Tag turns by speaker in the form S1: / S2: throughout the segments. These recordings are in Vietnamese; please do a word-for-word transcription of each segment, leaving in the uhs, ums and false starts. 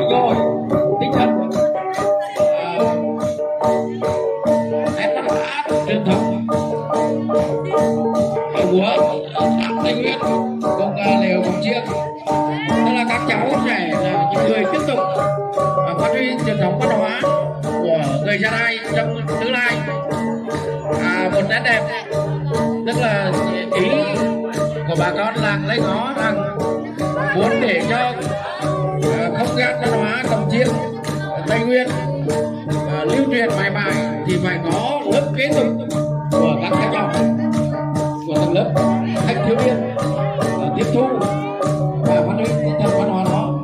S1: rồi tinh thần nét văn hóa truyền thống của Tây Nguyên cùng Lều Cổng Chiêng, tức là các cháu trẻ là những người tiếp tục phát huy truyền thống văn hóa của người Gia Rai trong tương lai. À, một nét đẹp tức là ý của bà con làng Lấy Ngó rằng muốn để cho uh, không gian văn hóa Cổng Chiêng Tây Nguyên uh, lưu truyền mãi mãi thì phải có lớp kế tục của các em nhỏ, của tầng lớp thanh thiếu niên uh, tiếp thu và phát huy tinh thần văn hóa đó.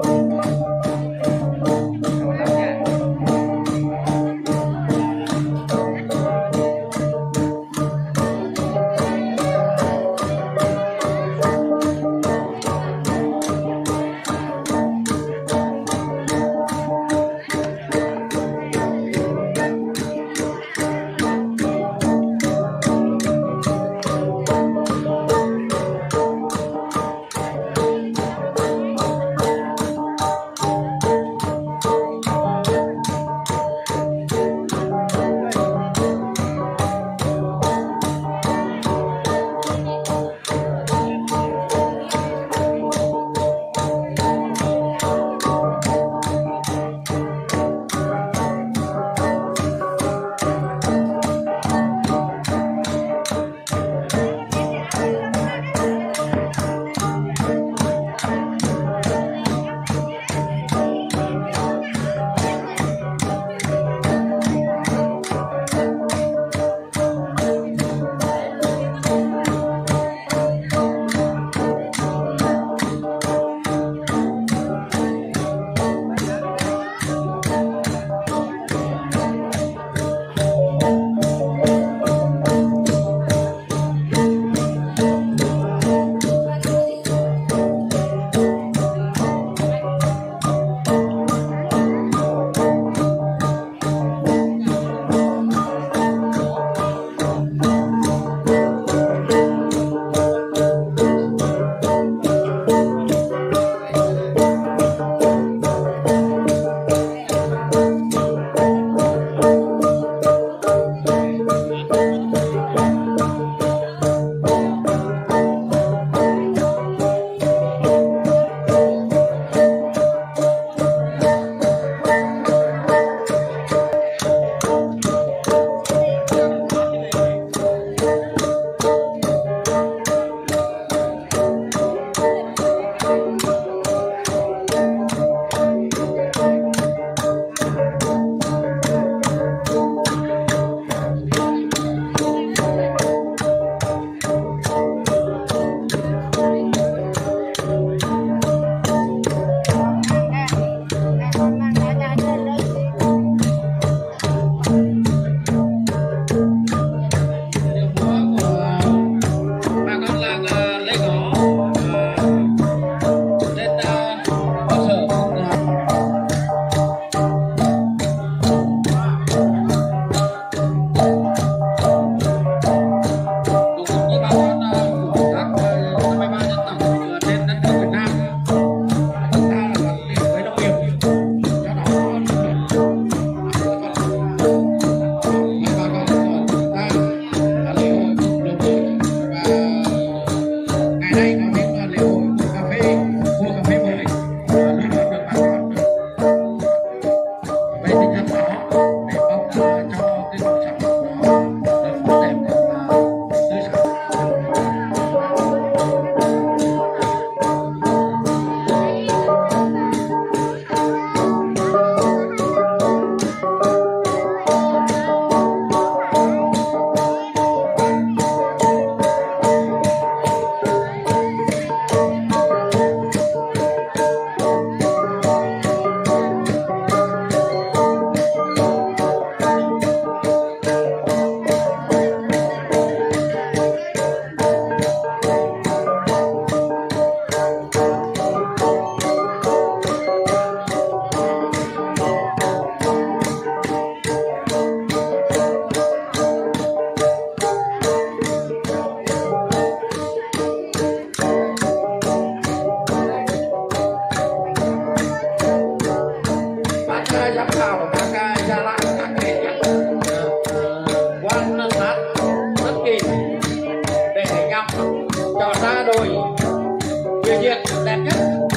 S1: đội biểu diễn đẹp nhất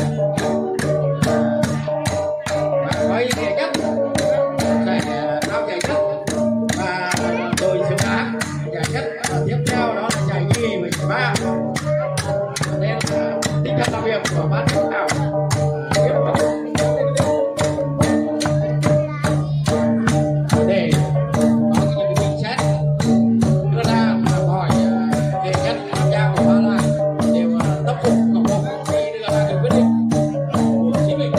S1: và có ý nghĩa nhất sẽ trao giải nhất, và đội xứng đáng giải nhất tiếp theo đó là giải nhì và giải ba. Nên là tinh thần làm việc của ban giám khảo tiếp tục để có những bình xét đưa ra hỏi về nhất tham gia của ba là đều tâm phục khẩu phục khi đưa ra được quyết định của chính mình.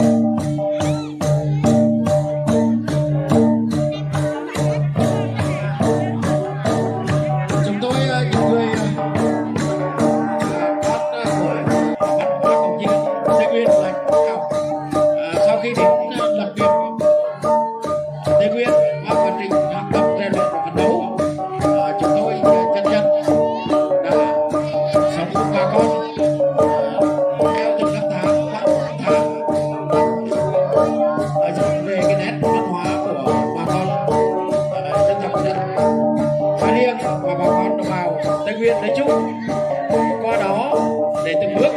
S1: Chúng tôi những người sau khi đến lập nghiệp Tây Nguyên qua quá trình học tập rèn luyện và phấn đấu, chúng tôi chân chân đã sống cùng bà con theo từng năm tháng qua tháng tháng về cái nét văn hóa của bà con dân tộc dân nói riêng và bà con đồng bào Tây Nguyên nói chung, qua đó để từng bước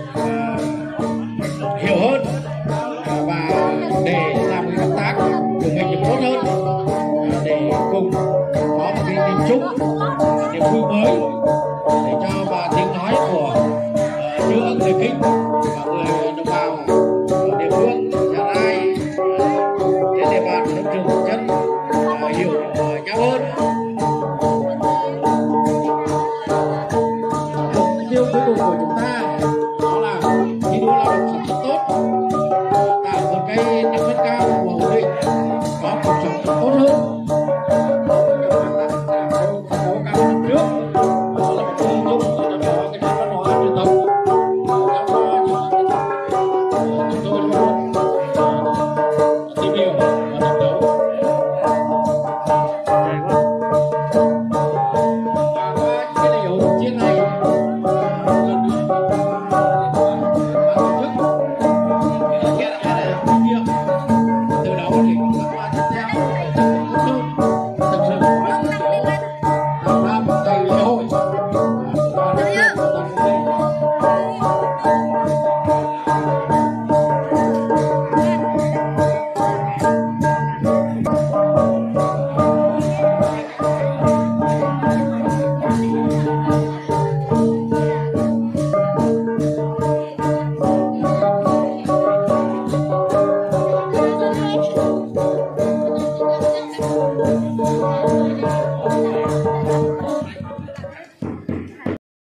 S1: hiểu hơn và để làm cái công tác của mình được tốt hơn, để cùng có một cái niềm chung, niềm vui mới để cho bà tiếng nói của giữa người Kinh và người đồng bào ở địa phương Gia Rai trên địa bàn nông trường Phú Chân hiểu nhau hơn. Mục tiêu cuối cùng của chúng ta